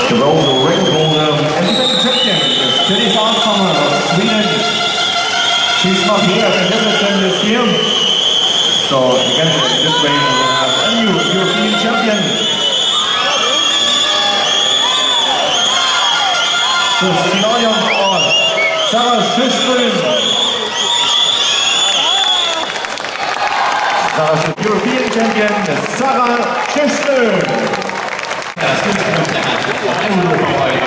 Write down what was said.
the world record holder and even champion is Teresa Alshammer of Sweden. She's not here at Edmonton this year. So again, this way we will have a new European champion. The stallion of Sarah Sjöström. Sarah, European champion, Sarah Sjöström.